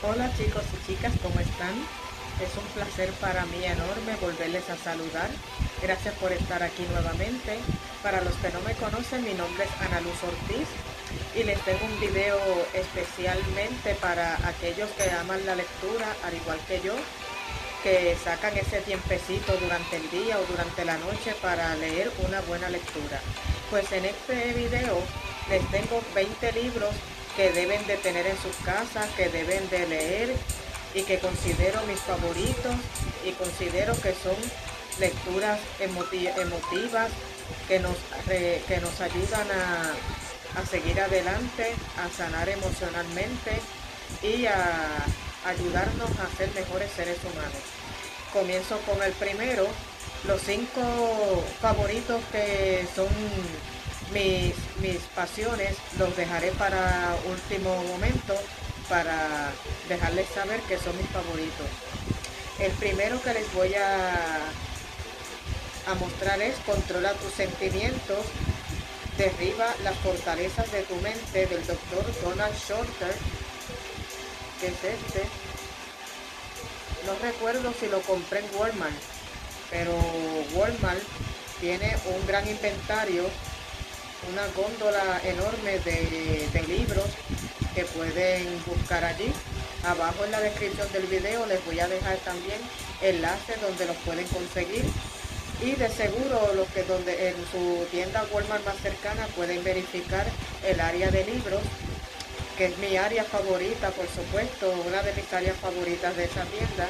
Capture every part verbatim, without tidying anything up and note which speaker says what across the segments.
Speaker 1: Hola chicos y chicas, ¿cómo están? Es un placer para mí enorme volverles a saludar. Gracias por estar aquí nuevamente. Para los que no me conocen, mi nombre es Ana Luz Ortiz y les tengo un video especialmente para aquellos que aman la lectura, al igual que yo, que sacan ese tiempecito durante el día o durante la noche para leer una buena lectura. Pues en este video les tengo veinte libros que deben de tener en sus casas, que deben de leer y que considero mis favoritos y considero que son lecturas emoti emotivas que nos, re, que nos ayudan a, a seguir adelante, a sanar emocionalmente y a ayudarnos a ser mejores seres humanos. Comienzo con el primero, los cinco favoritos que son mis, mis pasiones, los dejaré para último momento para dejarles saber que son mis favoritos. El primero que les voy a, a mostrar es Controla tus sentimientos, derriba las fortalezas de tu mente, del doctor Donald Shorter, que es este. No recuerdo si lo compré en Walmart, pero Walmart tiene un gran inventario, una góndola enorme de, de libros que pueden buscar allí. Abajo en la descripción del video les voy a dejar también enlaces donde los pueden conseguir. Y de seguro los que donde en su tienda Walmart más cercana pueden verificar el área de libros, que es mi área favorita, por supuesto, una de mis áreas favoritas de esa tienda.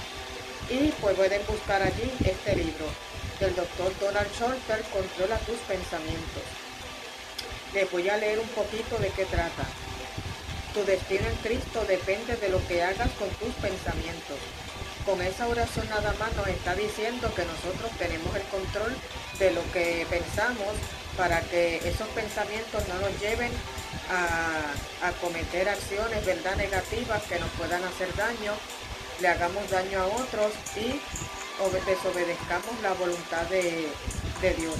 Speaker 1: Y pues pueden buscar allí este libro del doctor Donald Shorter, Controla tus pensamientos. Les voy a leer un poquito de qué trata. Tu destino en Cristo depende de lo que hagas con tus pensamientos. Con esa oración nada más nos está diciendo que nosotros tenemos el control de lo que pensamos para que esos pensamientos no nos lleven a, a cometer acciones, ¿verdad?, negativas que nos puedan hacer daño, le hagamos daño a otros y desobedezcamos la voluntad de, de Dios.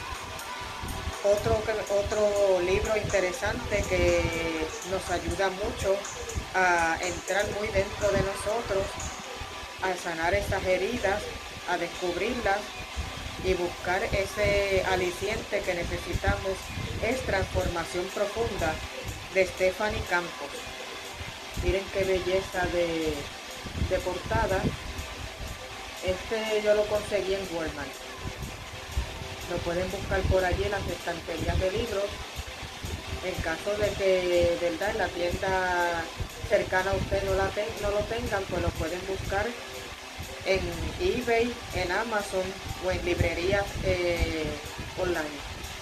Speaker 1: Otro, otro libro interesante que nos ayuda mucho a entrar muy dentro de nosotros, a sanar esas heridas, a descubrirlas y buscar ese aliciente que necesitamos, es Transformación Profunda, de Stephanie Campos. Miren qué belleza de, de portada. Este yo lo conseguí en Walmart. Lo pueden buscar por allí en las estanterías de libros. En caso de que, ¿verdad?, en la tienda cercana a usted no, la ten, no lo tengan, pues lo pueden buscar en eBay, en Amazon o en librerías eh, online.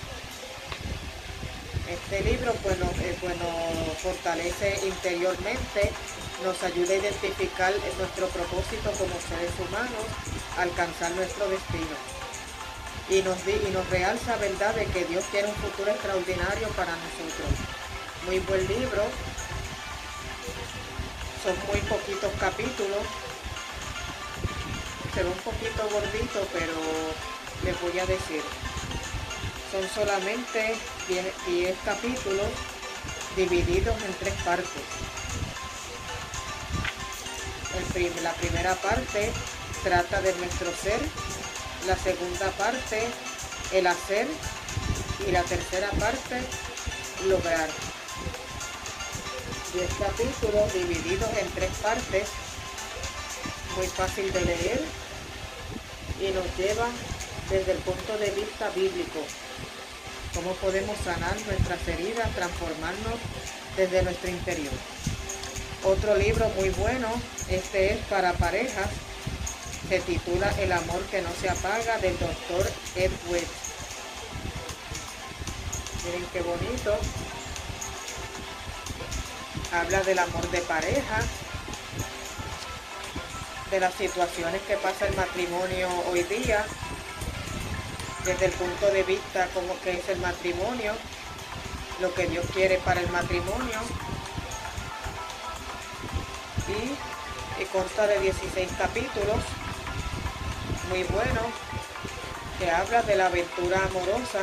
Speaker 1: Este libro pues nos, eh, pues nos fortalece interiormente, nos ayuda a identificar nuestro propósito como seres humanos, alcanzar nuestro destino. Y nos, y nos realza, ¿verdad?, de que Dios tiene un futuro extraordinario para nosotros. Muy buen libro. Son muy poquitos capítulos. Se ve un poquito gordito, pero les voy a decir. Son solamente diez capítulos divididos en tres partes. El, la primera parte trata de nuestro ser. La segunda parte, el hacer, y la tercera parte, lograr. diez capítulos divididos en tres partes, muy fácil de leer y nos lleva desde el punto de vista bíblico, cómo podemos sanar nuestras heridas, transformarnos desde nuestro interior. Otro libro muy bueno, este es para parejas. Se titula El amor que no se apaga, del doctor Ed Welch. Miren qué bonito. Habla del amor de pareja, de las situaciones que pasa el matrimonio hoy día, desde el punto de vista como que es el matrimonio, lo que Dios quiere para el matrimonio. Y, y consta de dieciséis capítulos. Muy bueno, que habla de la aventura amorosa,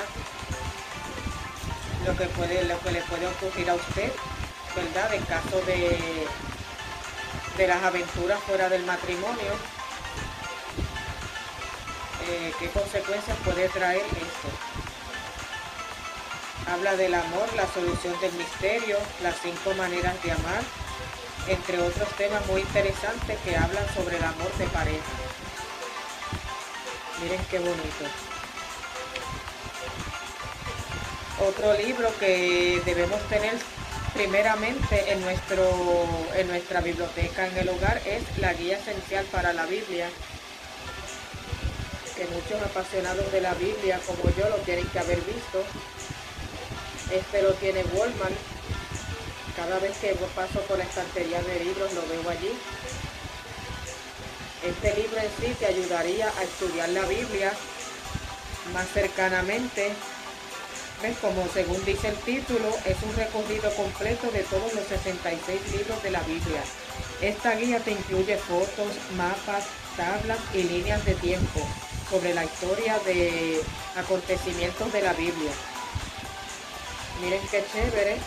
Speaker 1: lo que puede, lo que le puede ocurrir a usted, ¿verdad?, en caso de, de las aventuras fuera del matrimonio. Eh, ¿Qué consecuencias puede traer esto? Habla del amor, la solución del misterio, las cinco maneras de amar, entre otros temas muy interesantes que hablan sobre el amor de pareja. Miren qué bonito. Otro libro que debemos tener primeramente en, nuestro, en nuestra biblioteca en el hogar es la Guía Esencial para la Biblia, que muchos apasionados de la Biblia como yo lo tienen que haber visto. Este lo tiene Walmart. Cada vez que paso por la estantería de libros lo veo allí. Este libro en sí te ayudaría a estudiar la Biblia más cercanamente. ¿Ves? Como según dice el título, es un recorrido completo de todos los sesenta y seis libros de la Biblia. Esta guía te incluye fotos, mapas, tablas y líneas de tiempo sobre la historia de acontecimientos de la Biblia. Miren qué chévere.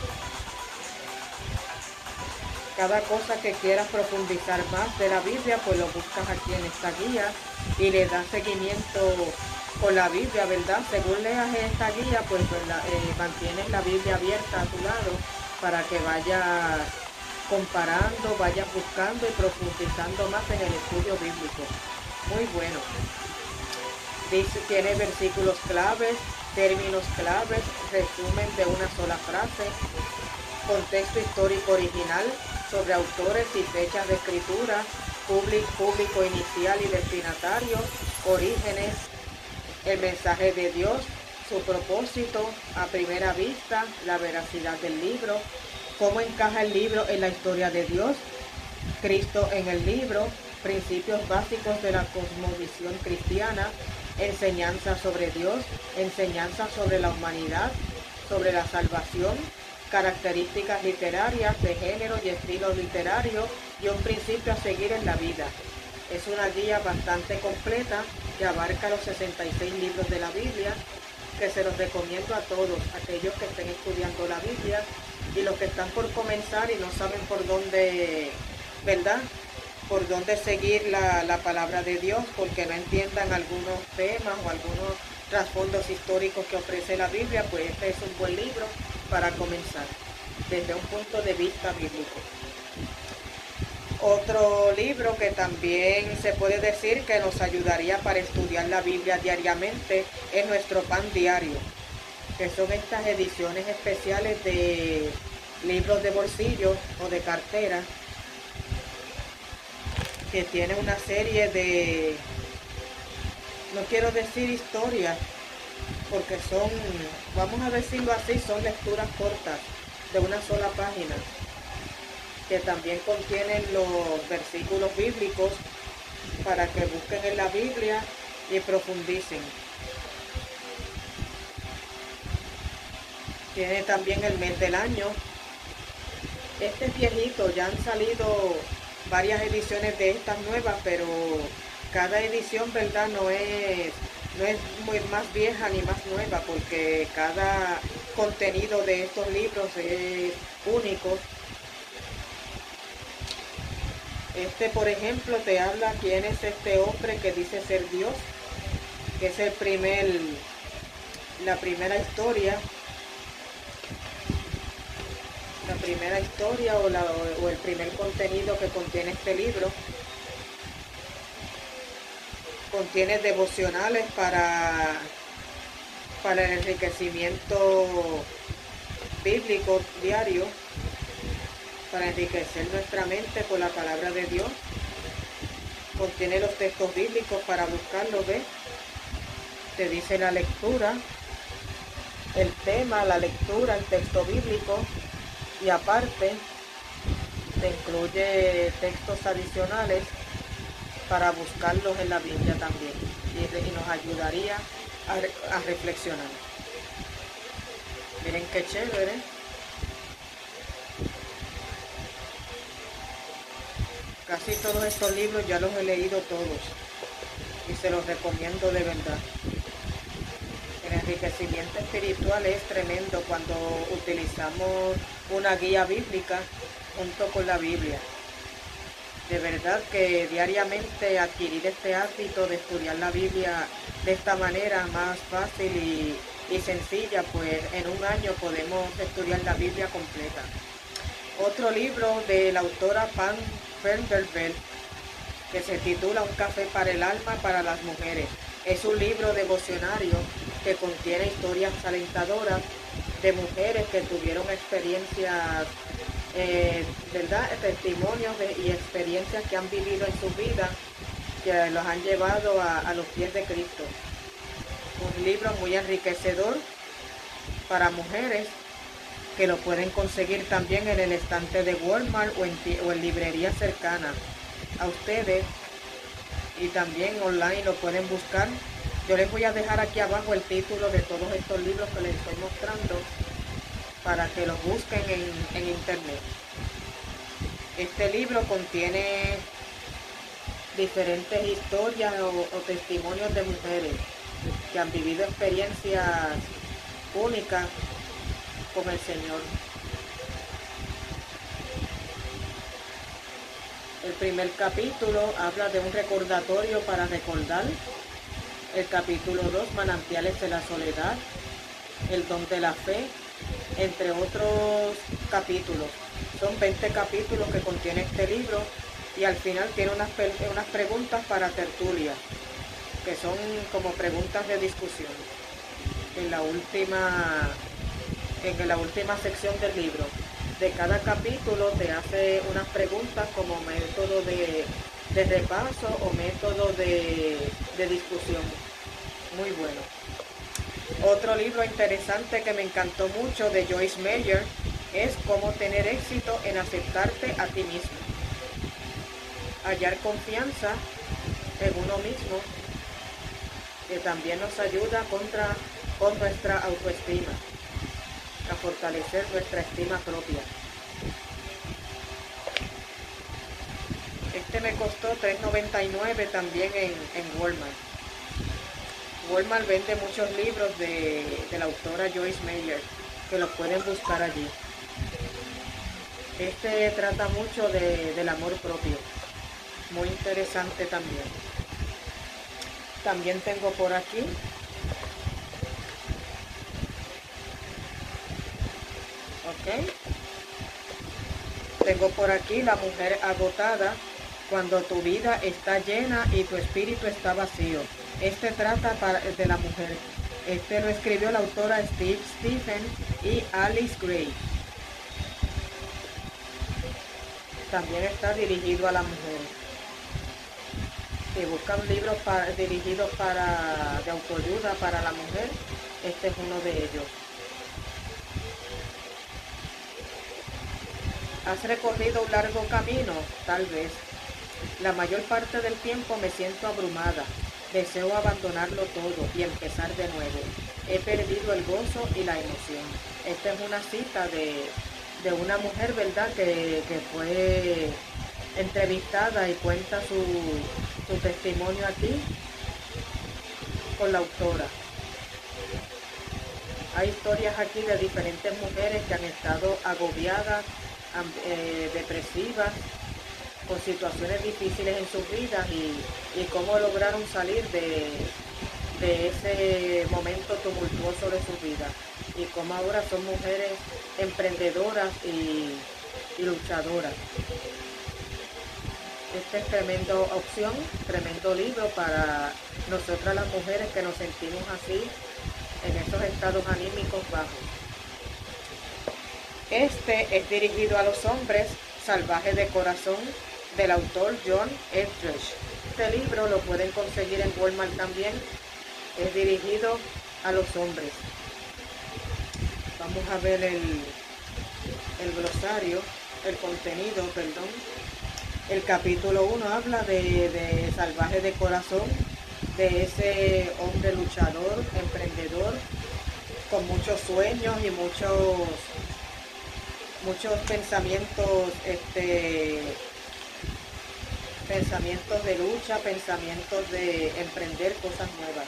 Speaker 1: Cada cosa que quieras profundizar más de la Biblia, pues lo buscas aquí en esta guía y le das seguimiento con la Biblia, ¿verdad? Según leas esta guía, pues eh, mantienes la Biblia abierta a tu lado para que vayas comparando, vayas buscando y profundizando más en el estudio bíblico. Muy bueno. Dice, tiene versículos claves, términos claves, resumen de una sola frase, contexto histórico original sobre autores y fechas de escritura, público, público inicial y destinatario, orígenes, el mensaje de Dios, su propósito a primera vista, la veracidad del libro, cómo encaja el libro en la historia de Dios, Cristo en el libro, principios básicos de la cosmovisión cristiana, enseñanza sobre Dios, enseñanza sobre la humanidad, sobre la salvación, características literarias de género y estilo literario y un principio a seguir en la vida. Es una guía bastante completa que abarca los sesenta y seis libros de la Biblia, que se los recomiendo a todos, aquellos que estén estudiando la Biblia y los que están por comenzar y no saben por dónde, ¿verdad? Por dónde seguir la, la palabra de Dios, porque no entiendan algunos temas o algunos trasfondos históricos que ofrece la Biblia, pues este es un buen libro para comenzar desde un punto de vista bíblico. Otro libro que también se puede decir que nos ayudaría para estudiar la Biblia diariamente es Nuestro Pan Diario, que son estas ediciones especiales de libros de bolsillo o de cartera, que tiene una serie de, no quiero decir historias, porque son, vamos a decirlo así, son lecturas cortas de una sola página, que también contienen los versículos bíblicos para que busquen en la Biblia y profundicen. Tiene también el mes del año. Este es viejito, ya han salido varias ediciones de estas nuevas, pero cada edición, ¿verdad? No es, no es muy más vieja ni más nueva, porque cada contenido de estos libros es único. Este, por ejemplo, te habla quién es este hombre que dice ser Dios, que es el primer, la primera historia, la primera historia o, la, o el primer contenido que contiene este libro. Contiene devocionales para, para el enriquecimiento bíblico diario, para enriquecer nuestra mente por la palabra de Dios. Contiene los textos bíblicos para buscarlos, ¿ves? Te dice la lectura, el tema, la lectura, el texto bíblico, y aparte te incluye textos adicionales para buscarlos en la Biblia también, y, y nos ayudaría a, a reflexionar. Miren qué chévere. Casi todos estos libros ya los he leído todos y se los recomiendo de verdad. El enriquecimiento espiritual es tremendo cuando utilizamos una guía bíblica junto con la Biblia. De verdad que diariamente adquirir este hábito de estudiar la Biblia de esta manera más fácil y, y sencilla, pues en un año podemos estudiar la Biblia completa. Otro libro de la autora Pam Vanderbilt, que se titula Un café para el alma para las mujeres. Es un libro devocionario que contiene historias alentadoras de mujeres que tuvieron experiencias, eh, ¿verdad? Testimonios de, y experiencias que han vivido en su vida, que los han llevado a, a los pies de Cristo. Un libro muy enriquecedor para mujeres, que lo pueden conseguir también en el estante de Walmart o en, o en librerías cercanas a ustedes, y también online lo pueden buscar. Yo les voy a dejar aquí abajo el título de todos estos libros que les estoy mostrando para que los busquen en, en internet. Este libro contiene diferentes historias o, o testimonios de mujeres que han vivido experiencias únicas con el Señor. El primer capítulo habla de un recordatorio para recordar. El capítulo dos, manantiales de la soledad, el don de la fe, entre otros capítulos. Son veinte capítulos que contiene este libro, y al final tiene unas, unas preguntas para tertulia, que son como preguntas de discusión. En la última, en la última sección del libro, de cada capítulo te hace unas preguntas como método de, de repaso o método de, de discusión. Muy bueno. Otro libro interesante que me encantó mucho, de Joyce Meyer, es Cómo tener éxito en aceptarte a ti mismo. Hallar confianza en uno mismo, que también nos ayuda contra, con nuestra autoestima, a fortalecer nuestra estima propia. Este me costó tres noventa y nueve también en, en Walmart. Walmart vende muchos libros de, de la autora Joyce Meyer, que los pueden buscar allí. Este trata mucho de, del amor propio, muy interesante también. También tengo por aquí ok tengo por aquí La mujer agotada, cuando tu vida está llena y tu espíritu está vacío. Este trata para, de la mujer. Este lo escribió la autora Steve Stephen y Alice Gray. También está dirigido a la mujer. Si buscan libros para, dirigidos para, de autoayuda para la mujer, este es uno de ellos. ¿Has recorrido un largo camino? Tal vez. La mayor parte del tiempo me siento abrumada. Deseo abandonarlo todo y empezar de nuevo. He perdido el gozo y la emoción. Esta es una cita de, de una mujer, ¿verdad?, que, que fue entrevistada y cuenta su, su testimonio aquí con la autora. Hay historias aquí de diferentes mujeres que han estado agobiadas, eh, depresivas, con situaciones difíciles en sus vidas, y, y cómo lograron salir de, de ese momento tumultuoso de su vida, y cómo ahora son mujeres emprendedoras y, y luchadoras. Esta es tremenda opción, tremendo libro para nosotras las mujeres que nos sentimos así, en esos estados anímicos bajos. Este es dirigido a los hombres, Salvaje de corazón, del autor John Eldredge. Este libro lo pueden conseguir en Walmart también. Es dirigido a los hombres. Vamos a ver el, el glosario, el contenido, perdón. El capítulo uno habla de, de Salvaje de corazón, de ese hombre luchador, emprendedor, con muchos sueños y muchos, muchos pensamientos, este, pensamientos de lucha, pensamientos de emprender cosas nuevas.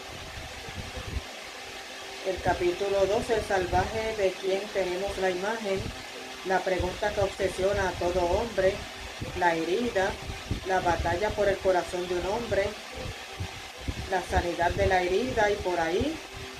Speaker 1: El capítulo dos, el salvaje de quien tenemos la imagen, la pregunta que obsesiona a todo hombre, la herida, la batalla por el corazón de un hombre, la sanidad de la herida y por ahí.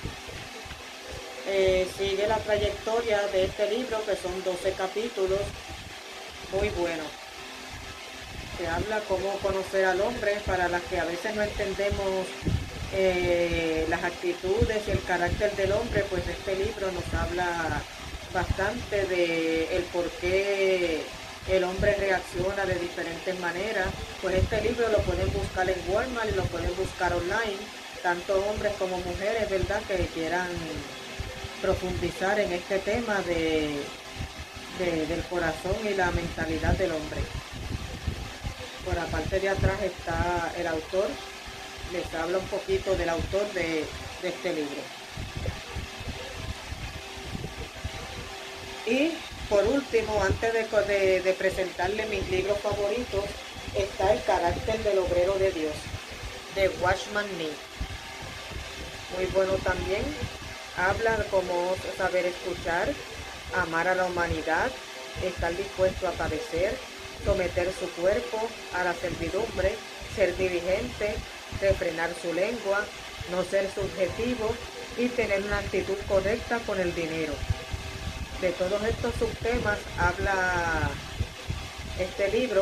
Speaker 1: Eh, sigue la trayectoria de este libro, que son doce capítulos, muy bueno. Se habla cómo conocer al hombre, para las que a veces no entendemos eh, las actitudes y el carácter del hombre, pues este libro nos habla bastante de el por qué el hombre reacciona de diferentes maneras. Pues este libro lo pueden buscar en Walmart y lo pueden buscar online, tanto hombres como mujeres, ¿verdad?, que quieran profundizar en este tema de, de, del corazón y la mentalidad del hombre. Por la parte de atrás está el autor, les habla un poquito del autor de, de este libro. Y por último, antes de, de, de presentarle mis libros favoritos, está El carácter del obrero de Dios, de Watchman Nee. Muy bueno también. Habla de cómo saber escuchar, amar a la humanidad, estar dispuesto a padecer, someter su cuerpo a la servidumbre, ser diligente, refrenar su lengua, no ser subjetivo y tener una actitud correcta con el dinero. De todos estos subtemas habla este libro,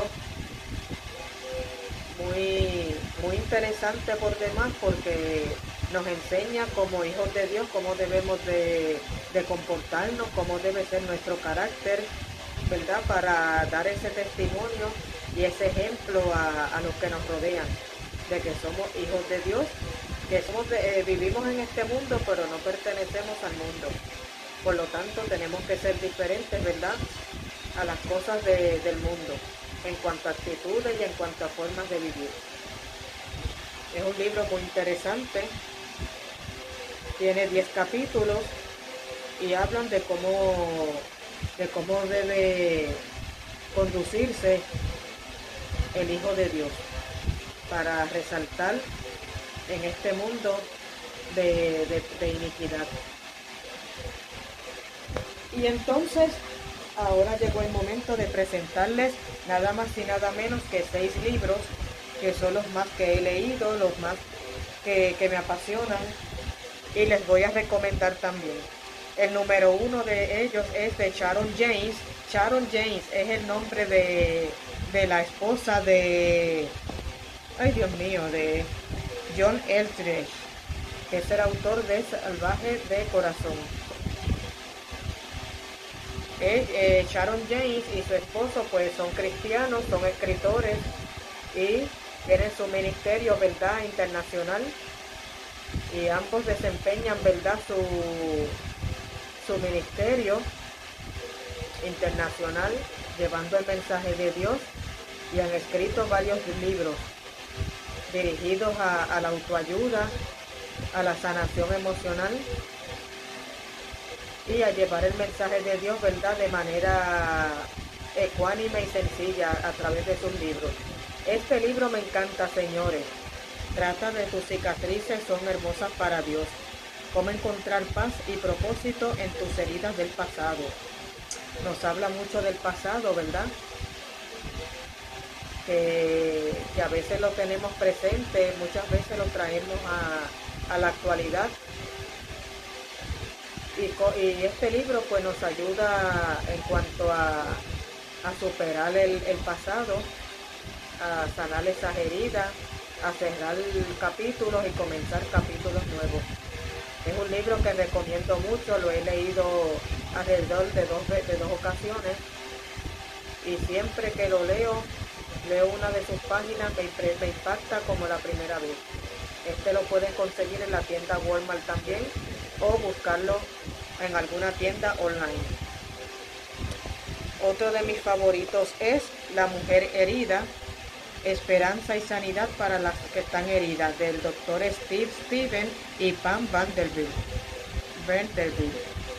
Speaker 1: muy, muy interesante por demás, porque nos enseña como hijos de Dios cómo debemos de, de comportarnos, cómo debe ser nuestro carácter, ¿verdad?, para dar ese testimonio y ese ejemplo a, a los que nos rodean, de que somos hijos de Dios, que somos de, eh, vivimos en este mundo, pero no pertenecemos al mundo. Por lo tanto, tenemos que ser diferentes, ¿verdad?, a las cosas de, del mundo, en cuanto a actitudes y en cuanto a formas de vivir. Es un libro muy interesante, tiene diez capítulos y hablan de cómo, de cómo debe conducirse el Hijo de Dios para resaltar en este mundo de, de, de iniquidad. Y entonces, ahora llegó el momento de presentarles nada más y nada menos que seis libros, que son los más que he leído, los más que, que me apasionan, y les voy a recomendar también. El número uno de ellos es de Sharon James. Sharon James es el nombre de, de la esposa de, ay Dios mío, de John Eldredge, que es el autor de Salvaje de Corazón. Eh, eh, Sharon James y su esposo pues son cristianos, son escritores y tienen su ministerio, ¿verdad?, internacional, y ambos desempeñan, ¿verdad?, su, su ministerio internacional llevando el mensaje de Dios, y han escrito varios libros dirigidos a, a la autoayuda, a la sanación emocional y a llevar el mensaje de Dios, ¿verdad?, de manera ecuánime y sencilla a través de sus libros. Este libro me encanta, señores. Trata de tus cicatrices, son hermosas para Dios. Cómo encontrar paz y propósito en tus heridas del pasado. Nos habla mucho del pasado, ¿verdad?, que, que a veces lo tenemos presente, muchas veces lo traemos a, a la actualidad. Y, y este libro pues nos ayuda en cuanto a, a superar el, el pasado, a sanar esas heridas, a cerrar capítulos y comenzar capítulos nuevos. Es un libro que recomiendo mucho, lo he leído alrededor de dos, de dos ocasiones, y siempre que lo leo, leo una de sus páginas, me, me impacta como la primera vez. Este lo pueden conseguir en la tienda Walmart también, o buscarlo en alguna tienda online. Otro de mis favoritos es La mujer herida, esperanza y sanidad para las que están heridas, del doctor Steve Steven y Pam Vanderbilt. Vanderbilt.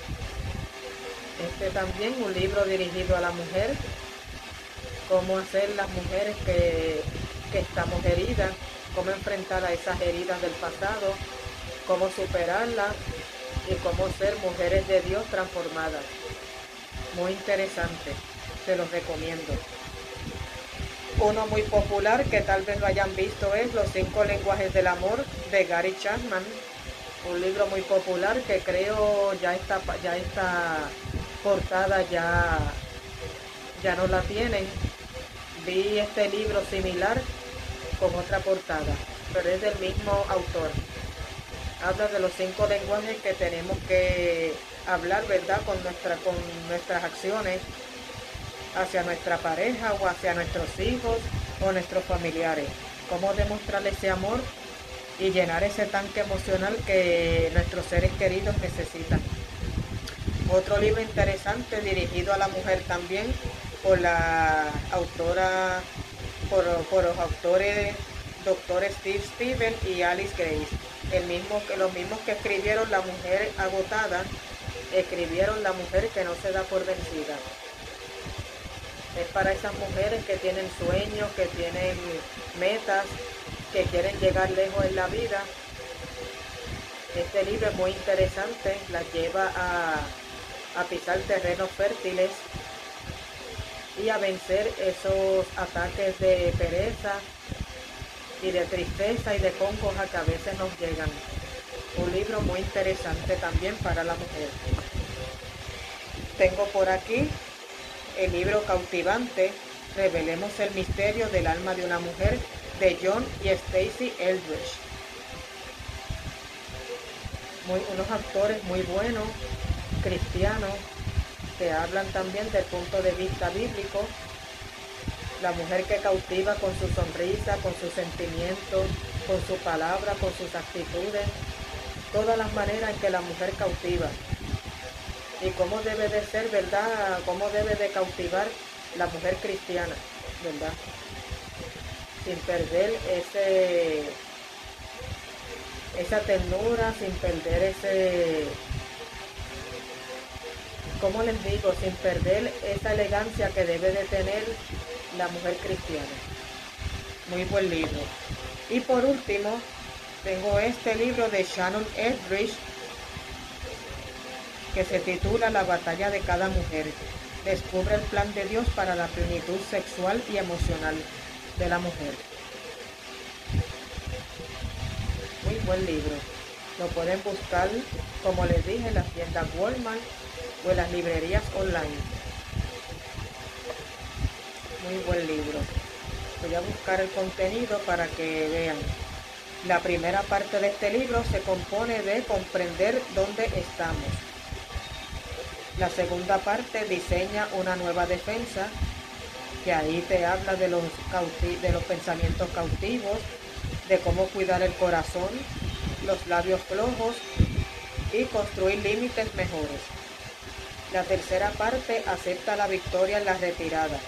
Speaker 1: Este también un libro dirigido a la mujer, cómo hacer las mujeres que, que estamos heridas, cómo enfrentar a esas heridas del pasado, cómo superarlas y cómo ser mujeres de Dios transformadas. Muy interesante, se los recomiendo. Uno muy popular que tal vez lo hayan visto es Los cinco lenguajes del amor de Gary Chapman. Un libro muy popular que creo ya esta, ya esta portada ya, ya no la tienen. Vi este libro similar con otra portada, pero es del mismo autor. Habla de los cinco lenguajes que tenemos que hablar, ¿verdad? Con, nuestra, con nuestras acciones hacia nuestra pareja o hacia nuestros hijos o nuestros familiares. Cómo demostrar ese amor y llenar ese tanque emocional que nuestros seres queridos necesitan. Otro libro interesante dirigido a la mujer también por la autora, por, por los autores doctor Steve Steven y Alice Grace. El mismo, los mismos que escribieron La mujer agotada, escribieron La mujer que no se da por vencida. Es para esas mujeres que tienen sueños, que tienen metas, que quieren llegar lejos en la vida. Este libro es muy interesante, las lleva a, a pisar terrenos fértiles y a vencer esos ataques de pereza y de tristeza y de congoja que a veces nos llegan. Un libro muy interesante también para la mujer. Tengo por aquí el libro cautivante, Revelemos el misterio del alma de una mujer, de John y Stacey Eldridge. Muy, unos actores muy buenos, cristianos, que hablan también del punto de vista bíblico. La mujer que cautiva con su sonrisa, con sus sentimientos, con su palabra, con sus actitudes, todas las maneras en que la mujer cautiva. Y cómo debe de ser, ¿verdad? Cómo debe de cautivar la mujer cristiana, ¿verdad? Sin perder ese, esa ternura, sin perder ese, ¿cómo les digo? Sin perder esa elegancia que debe de tener la mujer cristiana. Muy buen libro. Y por último, tengo este libro de Shannon Eldridge, que se titula La batalla de cada mujer. Descubre el plan de Dios para la plenitud sexual y emocional de la mujer. Muy buen libro. Lo pueden buscar, como les dije, en las tiendas Walmart o en las librerías online. Muy buen libro. Voy a buscar el contenido para que vean. La primera parte de este libro se compone de comprender dónde estamos. La segunda parte diseña una nueva defensa, que ahí te habla de los, cauti- de los pensamientos cautivos, de cómo cuidar el corazón, los labios flojos y construir límites mejores. La tercera parte acepta la victoria en la retirada,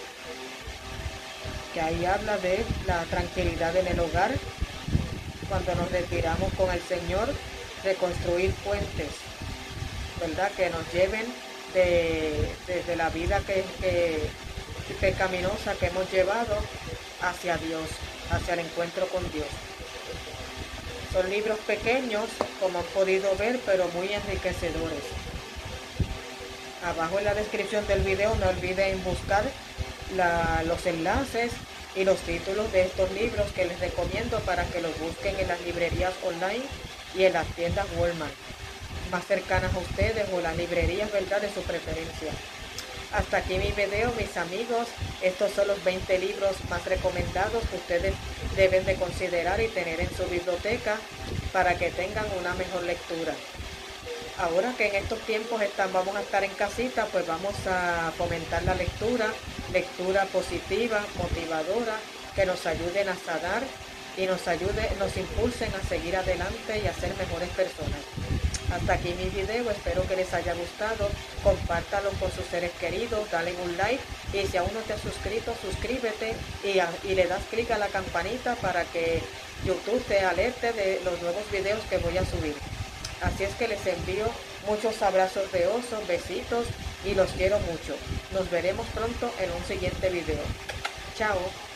Speaker 1: que ahí habla de la tranquilidad en el hogar, cuando nos retiramos con el Señor, reconstruir puentes, ¿verdad? Que nos lleven de, desde la vida que, que, pecaminosa que hemos llevado hacia Dios, hacia el encuentro con Dios. Son libros pequeños, como han podido ver, pero muy enriquecedores. Abajo en la descripción del video no olviden buscar la, los enlaces y los títulos de estos libros que les recomiendo para que los busquen en las librerías online y en las tiendas Walmart más cercanas a ustedes o las librerías, ¿verdad?, de su preferencia. Hasta aquí mi video, mis amigos. Estos son los veinte libros más recomendados que ustedes deben de considerar y tener en su biblioteca para que tengan una mejor lectura. Ahora que en estos tiempos están, vamos a estar en casita, pues vamos a fomentar la lectura, lectura positiva, motivadora, que nos ayuden a sanar y nos ayude, nos impulsen a seguir adelante y a ser mejores personas. Hasta aquí mi video, espero que les haya gustado, compártalo con sus seres queridos, dale un like y si aún no te has suscrito, suscríbete y, a, y le das clic a la campanita para que YouTube te alerte de los nuevos videos que voy a subir. Así es que les envío muchos abrazos de oso, besitos y los quiero mucho. Nos veremos pronto en un siguiente video. Chao.